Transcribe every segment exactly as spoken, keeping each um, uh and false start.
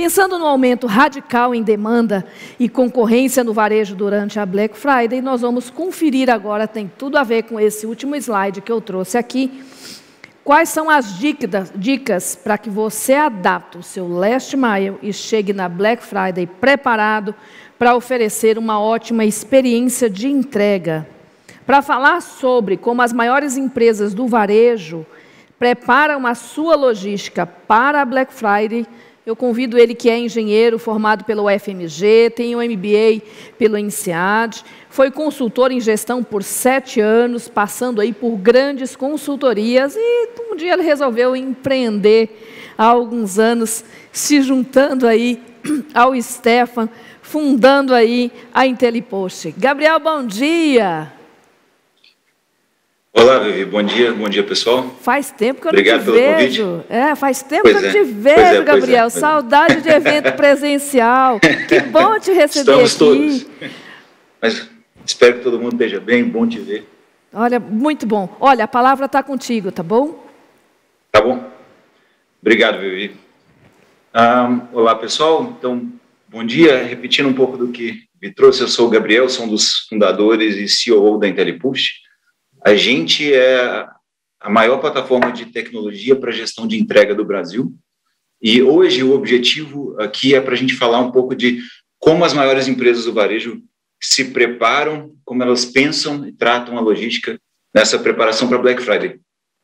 Pensando no aumento radical em demanda e concorrência no varejo durante a Black Friday, nós vamos conferir agora, tem tudo a ver com esse último slide que eu trouxe aqui, quais são as dicas, dicas para que você adapte o seu last mile e chegue na Black Friday preparado para oferecer uma ótima experiência de entrega. Para falar sobre como as maiores empresas do varejo preparam a sua logística para a Black Friday, eu convido ele, que é engenheiro, formado pelo U F M G, tem um M B A pelo INSEAD, foi consultor em gestão por sete anos, passando aí por grandes consultorias, e um dia ele resolveu empreender há alguns anos, se juntando aí ao Stefan, fundando aí a Intelipost. Gabriel, bom dia! Olá, Vivi. Bom dia, bom dia, pessoal. Faz tempo que eu Obrigado não te pelo vejo. Convite. É, faz tempo pois que eu é. não te vejo, pois é, Gabriel. Pois é, Saudade pois de evento presencial. Que bom te receber Estamos aqui. Todos. Mas espero que todo mundo esteja bem, bom te ver. Olha, muito bom. Olha, a palavra está contigo, tá bom? Tá bom. Obrigado, Vivi. Um, olá, pessoal. Então, bom dia. Repetindo um pouco do que me trouxe, eu sou o Gabriel, sou um dos fundadores e C E O da Intelipost. A gente é a maior plataforma de tecnologia para gestão de entrega do Brasil. E hoje o objetivo aqui é para a gente falar um pouco de como as maiores empresas do varejo se preparam, como elas pensam e tratam a logística nessa preparação para Black Friday.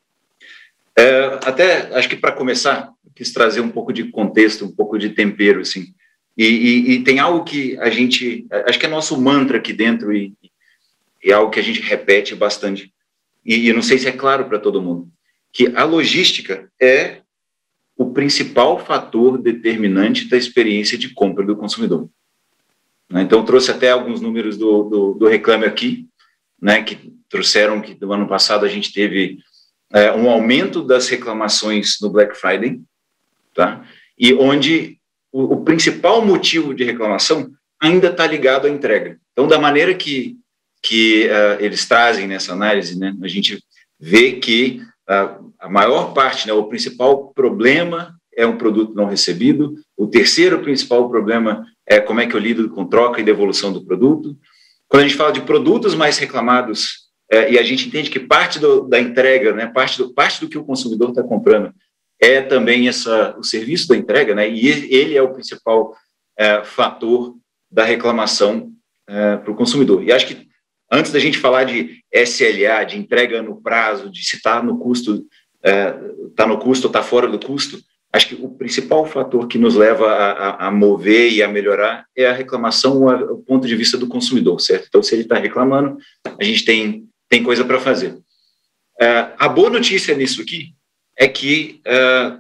É, até, acho que para começar, eu quis trazer um pouco de contexto, um pouco de tempero, assim. E, e, e tem algo que a gente, acho que é nosso mantra aqui dentro e é algo que a gente repete bastante, e, e não sei se é claro para todo mundo, que a logística é o principal fator determinante da experiência de compra do consumidor. Né? Então, trouxe até alguns números do, do, do Reclame Aqui, né, que trouxeram que no ano passado a gente teve é, um aumento das reclamações no Black Friday, tá? E onde o, o principal motivo de reclamação ainda está ligado à entrega. Então, da maneira que que uh, eles trazem nessa análise, né, a gente vê que uh, a maior parte, né, o principal problema é um produto não recebido, o terceiro principal problema é como é que eu lido com troca e devolução do produto. Quando a gente fala de produtos mais reclamados, é, e a gente entende que parte do, da entrega, né, parte, do, parte do que o consumidor está comprando é também essa, o serviço da entrega, né, e ele é o principal é, fator da reclamação é, para o consumidor. E acho que antes da gente falar de S L A, de entrega no prazo, de se está no custo, está é, no custo ou está fora do custo, acho que o principal fator que nos leva a, a, a mover e a melhorar é a reclamação, o ponto de vista do consumidor, certo? Então, se ele está reclamando, a gente tem, tem coisa para fazer. É, a boa notícia nisso aqui é que é,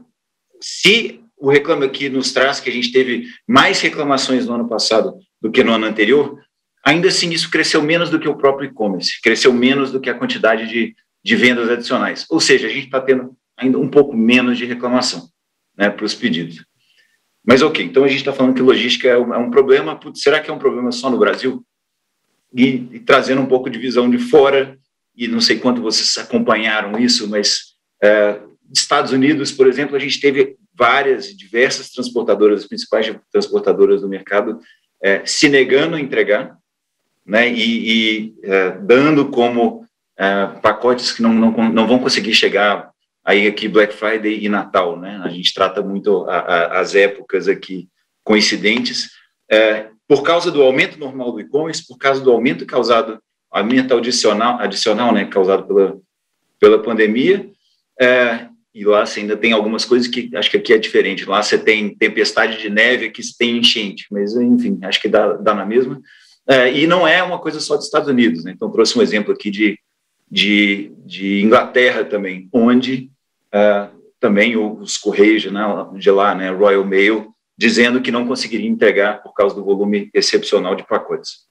se o Reclame Aqui nos traz que a gente teve mais reclamações no ano passado do que no ano anterior, ainda assim, isso cresceu menos do que o próprio e-commerce, cresceu menos do que a quantidade de, de vendas adicionais. Ou seja, a gente está tendo ainda um pouco menos de reclamação, né, para os pedidos. Mas, ok, então a gente está falando que logística é um, é um problema. Putz, será que é um problema só no Brasil? E, e trazendo um pouco de visão de fora, e não sei quanto vocês acompanharam isso, mas é, Estados Unidos, por exemplo, a gente teve várias, diversas transportadoras, as principais transportadoras do mercado, é, se negando a entregar, né, e, e é, dando como é, pacotes que não, não, não vão conseguir chegar aí aqui Black Friday e Natal, né? A gente trata muito a, a, as épocas aqui coincidentes, é, por causa do aumento normal do e-commerce, por causa do aumento causado, aumento adicional, adicional, né, causado pela, pela pandemia, é, e lá você ainda tem algumas coisas que acho que aqui é diferente. Lá você tem tempestade de neve, aqui você tem enchente, mas enfim, acho que dá, dá na mesma. É, e não é uma coisa só dos Estados Unidos, né? Então, trouxe um exemplo aqui de, de, de Inglaterra também, onde é, também os Correios né, de lá, né, Royal Mail, dizendo que não conseguiria entregar por causa do volume excepcional de pacotes.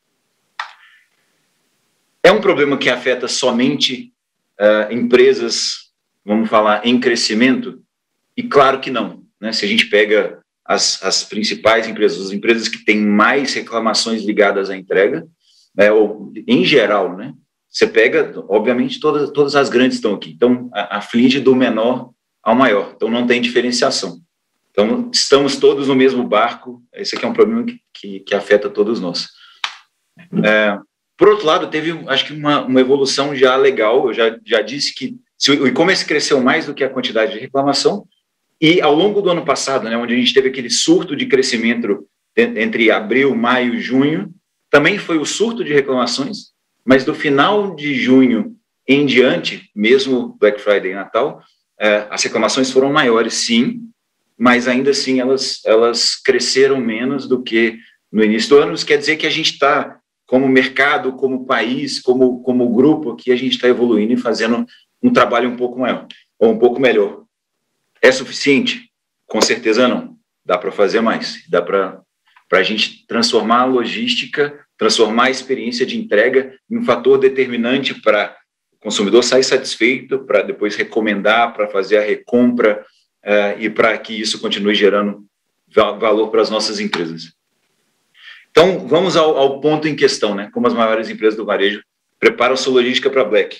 É um problema que afeta somente é, empresas, vamos falar, em crescimento? E claro que não, né? Se a gente pega As, as principais empresas, as empresas que têm mais reclamações ligadas à entrega, né, ou em geral, né, você pega, obviamente, todas, todas as grandes estão aqui, então, aflige do menor ao maior, então não tem diferenciação, Então, estamos todos no mesmo barco, esse aqui é um problema que, que, que afeta todos nós. É, por outro lado, teve, acho que, uma, uma evolução já legal, eu já, já disse que se o e-commerce cresceu mais do que a quantidade de reclamação, e ao longo do ano passado, né, onde a gente teve aquele surto de crescimento entre abril, maio e junho, também foi o surto de reclamações, mas do final de junho em diante, mesmo Black Friday e Natal, é, as reclamações foram maiores, sim, mas ainda assim elas, elas cresceram menos do que no início do ano. Isso quer dizer que a gente está, como mercado, como país, como, como grupo, aqui a gente está evoluindo e fazendo um trabalho um pouco maior, ou um pouco melhor. É suficiente? Com certeza não. Dá para fazer mais. Dá para a gente transformar a logística, transformar a experiência de entrega em um fator determinante para o consumidor sair satisfeito, para depois recomendar, para fazer a recompra uh, e para que isso continue gerando valor para as nossas empresas. Então, vamos ao, ao ponto em questão, né? Como as maiores empresas do varejo preparam sua logística para Black.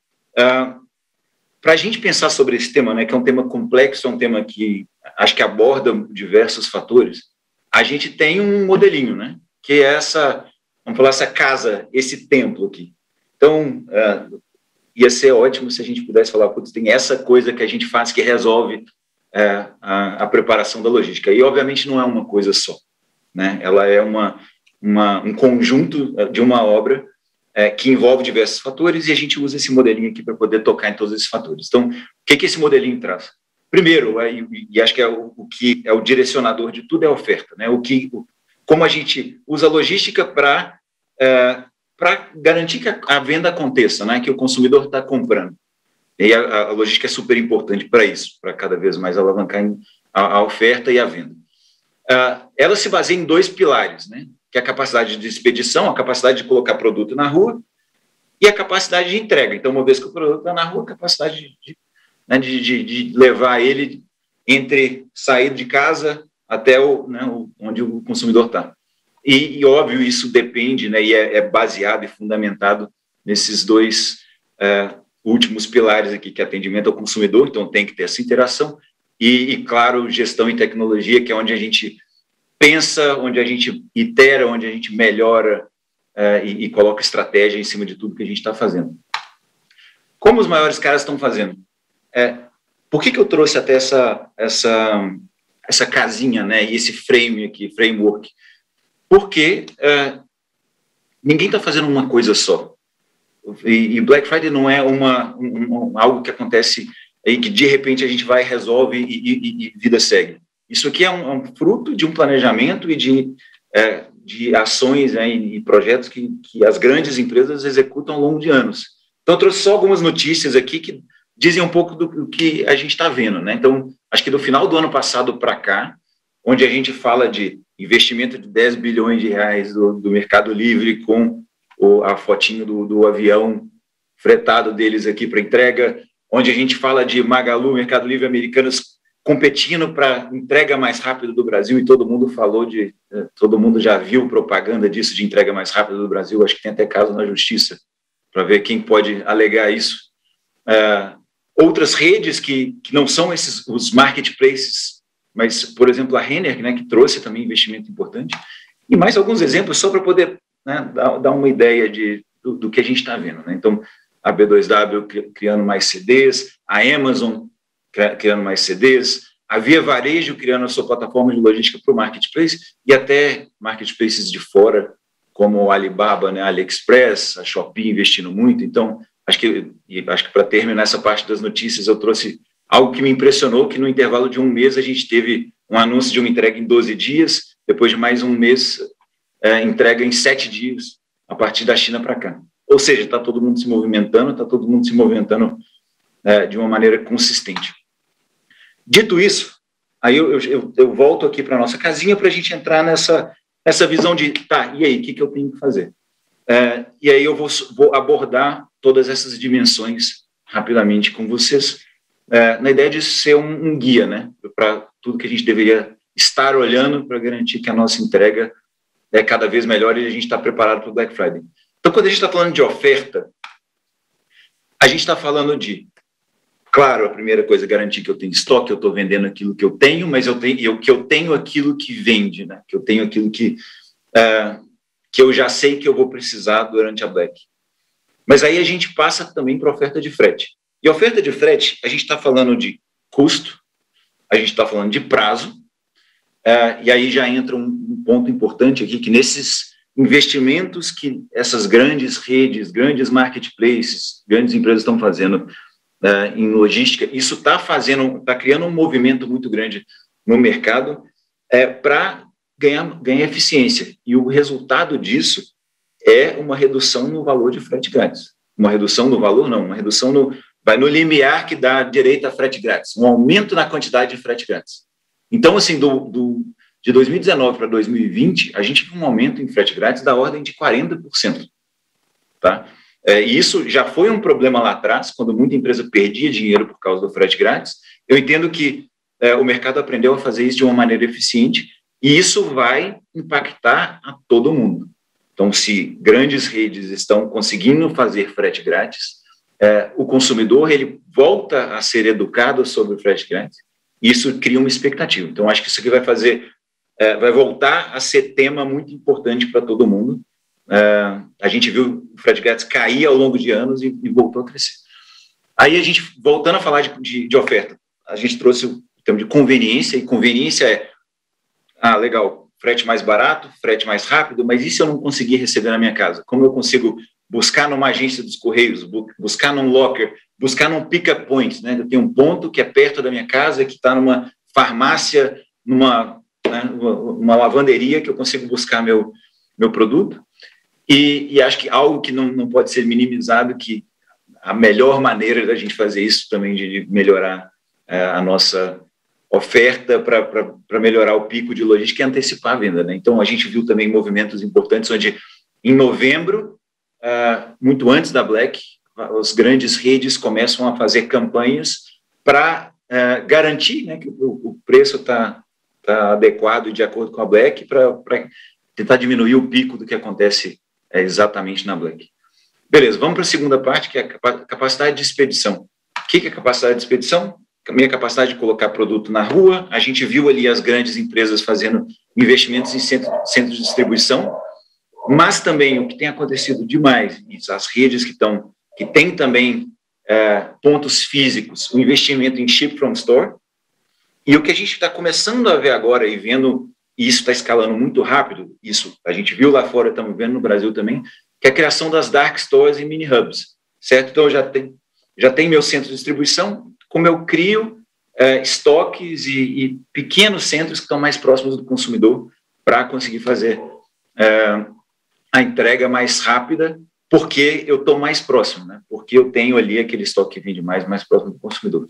Uh, para a gente pensar sobre esse tema, né, que é um tema complexo, é um tema que acho que aborda diversos fatores, a gente tem um modelinho, né, que é essa, vamos falar, essa casa, esse templo aqui. Então, uh, ia ser ótimo se a gente pudesse falar, putz, tem essa coisa que a gente faz que resolve uh, a, a preparação da logística. E, obviamente, não é uma coisa só, né, ela é uma, uma, um conjunto de uma obra É, que envolve diversos fatores, e a gente usa esse modelinho aqui para poder tocar em todos esses fatores. Então, o que, que esse modelinho traz? Primeiro, é, e, e acho que é o, o que é o direcionador de tudo, é a oferta, né? O que, o, como a gente usa a logística para é, para garantir que a, a venda aconteça, né? Que o consumidor está comprando. E a, a logística é super importante para isso, para cada vez mais alavancar a, a oferta e a venda. Uh, ela se baseia em dois pilares, né? Que é a capacidade de expedição, a capacidade de colocar produto na rua e a capacidade de entrega. Então, uma vez que o produto está na rua, a capacidade de, de, né, de, de, de levar ele entre sair de casa até o, né, o, onde o consumidor está. E, e, óbvio, isso depende, né, e é, é baseado e fundamentado nesses dois é, últimos pilares aqui, que é atendimento ao consumidor, então tem que ter essa interação, e, e, claro, gestão e tecnologia, que é onde a gente pensa, onde a gente itera, onde a gente melhora uh, e, e coloca estratégia em cima de tudo que a gente está fazendo. Como os maiores caras estão fazendo? É, por que, que eu trouxe até essa, essa, essa casinha, né, e esse frame aqui, framework? Porque uh, ninguém está fazendo uma coisa só. E, e Black Friday não é uma, um, um, algo que acontece aí que de repente a gente vai, resolve e, e, e vida segue. Isso aqui é um, é um fruto de um planejamento e de, é, de ações, né, e projetos que, que as grandes empresas executam ao longo de anos. Então, eu trouxe só algumas notícias aqui que dizem um pouco do, do que a gente está vendo, né? Então, acho que do final do ano passado para cá, onde a gente fala de investimento de dez bilhões de reais do, do Mercado Livre com o, a fotinho do, do avião fretado deles aqui para entrega, onde a gente fala de Magalu, Mercado Livre, Americanas competindo para entrega mais rápida do Brasil, e todo mundo falou de, todo mundo já viu propaganda disso, de entrega mais rápida do Brasil, acho que tem até caso na justiça, para ver quem pode alegar isso. Uh, outras redes que, que não são esses, os marketplaces, mas, por exemplo, a Renner, né, que trouxe também investimento importante, e mais alguns exemplos, só para poder, né, dar, dar uma ideia de, do, do que a gente está vendo, né? Então, a B dois W criando mais C Ds, a Amazon criando mais C Ds, a Via Varejo criando a sua plataforma de logística para o marketplace, e até marketplaces de fora, como o Alibaba, né, a AliExpress, a Shopee investindo muito. Então, acho que, acho que para terminar essa parte das notícias, eu trouxe algo que me impressionou, que no intervalo de um mês a gente teve um anúncio de uma entrega em doze dias, depois de mais um mês, é, entrega em sete dias, a partir da China para cá. Ou seja, está todo mundo se movimentando, está todo mundo se movimentando é, de uma maneira consistente. Dito isso, aí eu, eu, eu volto aqui para a nossa casinha para a gente entrar nessa, nessa visão de, tá, e aí, o que, que eu tenho que fazer? É, e aí eu vou, vou abordar todas essas dimensões rapidamente com vocês, é, na ideia de ser um, um guia, né, para tudo que a gente deveria estar olhando para garantir que a nossa entrega é cada vez melhor e a gente está preparado para o Black Friday. Então, quando a gente está falando de oferta, a gente está falando de Claro, a primeira coisa é garantir que eu tenho estoque, eu estou vendendo aquilo que eu tenho, mas eu tenho, eu, que eu tenho aquilo que vende, né? Que eu tenho aquilo que, uh, que eu já sei que eu vou precisar durante a Black. Mas aí a gente passa também para a oferta de frete. E a oferta de frete, a gente está falando de custo, a gente está falando de prazo, uh, e aí já entra um, um ponto importante aqui, que nesses investimentos que essas grandes redes, grandes marketplaces, grandes empresas estão fazendo uh, em logística, isso está fazendo, está criando um movimento muito grande no mercado uh, para ganhar, ganhar eficiência. E o resultado disso é uma redução no valor de frete grátis. Uma redução no valor, não, uma redução no, vai no limiar que dá direito a frete grátis, um aumento na quantidade de frete grátis. Então, assim, do, do, de dois mil e dezenove para dois mil e vinte, a gente viu um aumento em frete grátis da ordem de quarenta por cento. Tá? É, e isso já foi um problema lá atrás, quando muita empresa perdia dinheiro por causa do frete grátis. Eu entendo que é, o mercado aprendeu a fazer isso de uma maneira eficiente, e isso vai impactar a todo mundo. Então, se grandes redes estão conseguindo fazer frete grátis, é, o consumidor ele volta a ser educado sobre o frete grátis, e isso cria uma expectativa. Então, acho que isso aqui vai fazer, é, vai voltar a ser tema muito importante para todo mundo. É, a gente viu o frete grátis cair ao longo de anos e, e voltou a crescer. Aí, a gente, voltando a falar de, de, de oferta, a gente trouxe o termo de conveniência, e conveniência é, ah, legal, frete mais barato, frete mais rápido, mas e se eu não conseguir receber na minha casa? Como eu consigo buscar numa agência dos Correios, buscar num locker, buscar num pick-up point, né? Eu tenho um ponto que é perto da minha casa, que está numa farmácia, numa né, uma lavanderia, que eu consigo buscar meu, meu produto. E, e acho que algo que não, não pode ser minimizado, que a melhor maneira da gente fazer isso também, de melhorar é, a nossa oferta para melhorar o pico de logística e antecipar a venda, né? Então, a gente viu também movimentos importantes, onde em novembro, uh, muito antes da Black, as grandes redes começam a fazer campanhas para uh, garantir, né, que o, o preço está tá adequado e de acordo com a Black, para tentar diminuir o pico do que acontece é, exatamente na Black. Beleza, vamos para a segunda parte, que é a capacidade de expedição. O que é capacidade de expedição? A minha capacidade de colocar produto na rua. A gente viu ali as grandes empresas fazendo investimentos em centro, centros de distribuição, mas também o que tem acontecido demais, as redes que estão, que têm também é, pontos físicos, o investimento em ship from store, e o que a gente está começando a ver agora e vendo, e isso está escalando muito rápido, isso a gente viu lá fora, estamos vendo no Brasil também, que é a criação das dark stores e mini hubs, certo? Então, eu já tenho, já tenho meu centro de distribuição, como eu crio é, estoques e, e pequenos centros que estão mais próximos do consumidor para conseguir fazer é, a entrega mais rápida, porque eu estou mais próximo, né? Porque eu tenho ali aquele estoque que vende mais, mais próximo do consumidor.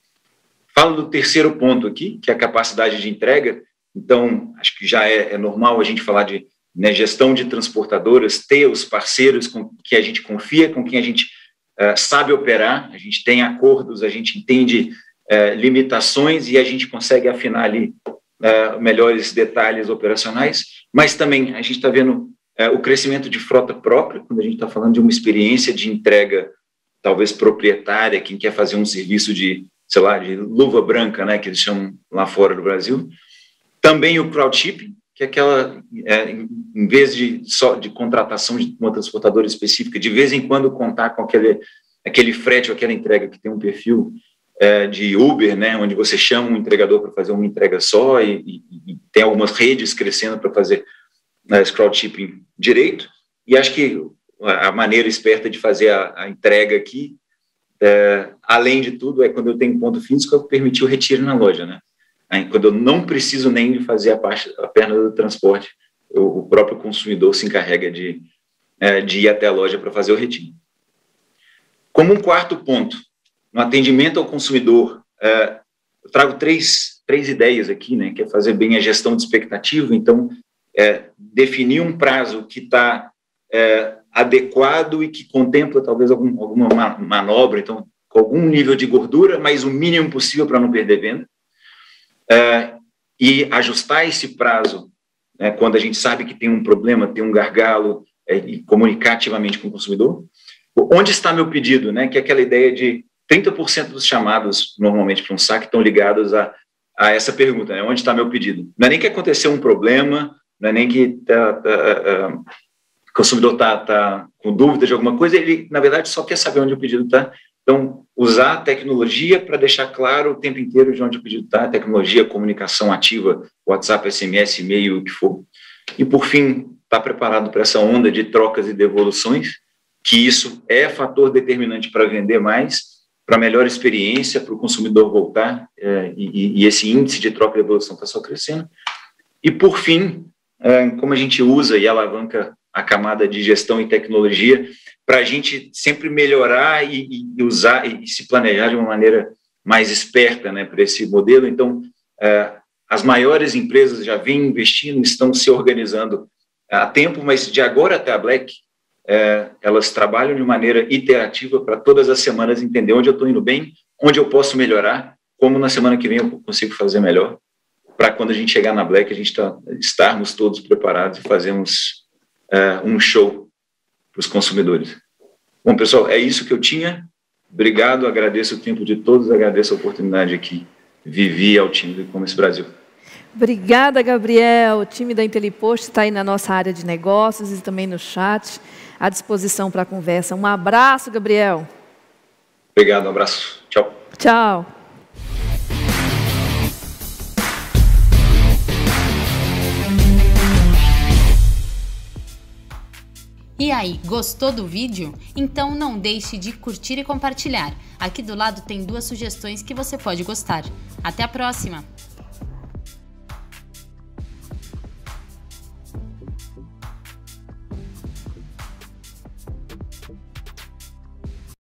Falo do terceiro ponto aqui, que é a capacidade de entrega. Então, acho que já é, é normal a gente falar de né, gestão de transportadoras, ter os parceiros com que a gente confia, com quem a gente Uh, sabe operar, a gente tem acordos, a gente entende uh, limitações e a gente consegue afinar ali uh, melhores detalhes operacionais, mas também a gente está vendo uh, o crescimento de frota própria, quando a gente está falando de uma experiência de entrega talvez proprietária, quem quer fazer um serviço de, sei lá, de luva branca, né, que eles chamam lá fora do Brasil. Também o crowdshipping, que é aquela, é, em vez de só de contratação de uma transportadora específica, de vez em quando contar com aquele, aquele frete ou aquela entrega que tem um perfil é, de Uber, né, onde você chama um entregador para fazer uma entrega só e, e, e tem algumas redes crescendo para fazer né, esse crowdshipping direito. E acho que a maneira esperta de fazer a, a entrega aqui, é, além de tudo, é quando eu tenho ponto físico, eu permitir o retiro na loja, né? Quando eu não preciso nem fazer a, parte, a perna do transporte, eu, o próprio consumidor se encarrega de, é, de ir até a loja para fazer o retiro. Como um quarto ponto, no atendimento ao consumidor, é, eu trago três, três ideias aqui, né, que é fazer bem a gestão de expectativa, então, é, definir um prazo que está é, adequado e que contempla talvez algum, alguma manobra, então, com algum nível de gordura, mas o mínimo possível para não perder venda. Uh, e ajustar esse prazo, né, quando a gente sabe que tem um problema, tem um gargalo, é, e comunicar ativamente com o consumidor. Onde está meu pedido? Né, que é aquela ideia de trinta por cento dos chamados, normalmente, para um saque, estão ligados a, a essa pergunta, né? Onde está meu pedido? Não é nem que aconteceu um problema, não é nem que tá, tá, uh, o consumidor está tá com dúvida de alguma coisa, ele, na verdade, só quer saber onde o pedido está. Então, usar a tecnologia para deixar claro o tempo inteiro de onde o pedido está, tecnologia, comunicação ativa, WhatsApp, S M S, e-mail, o que for. E, por fim, estar preparado para essa onda de trocas e devoluções, que isso é fator determinante para vender mais, para melhor experiência, para o consumidor voltar, é, e, e esse índice de troca e devolução está só crescendo. E, por fim, é, como a gente usa e alavanca a camada de gestão e tecnologia, para a gente sempre melhorar e, e usar e, e se planejar de uma maneira mais esperta, né, para esse modelo. Então, é, as maiores empresas já vêm investindo, estão se organizando há tempo, mas de agora até a Black, é, elas trabalham de maneira iterativa para todas as semanas entender onde eu estou indo bem, onde eu posso melhorar, como na semana que vem eu consigo fazer melhor, para quando a gente chegar na Black, a gente tá, estarmos todos preparados e fazermos é, um show para os consumidores. Bom, pessoal, é isso que eu tinha. Obrigado, agradeço o tempo de todos, agradeço a oportunidade aqui. Vivi ao time do E-Commerce Brasil. Obrigada, Gabriel. O time da Intelipost está aí na nossa área de negócios e também no chat, à disposição para a conversa. Um abraço, Gabriel. Obrigado, um abraço. Tchau. Tchau. E aí, gostou do vídeo? Então não deixe de curtir e compartilhar. Aqui do lado tem duas sugestões que você pode gostar. Até a próxima!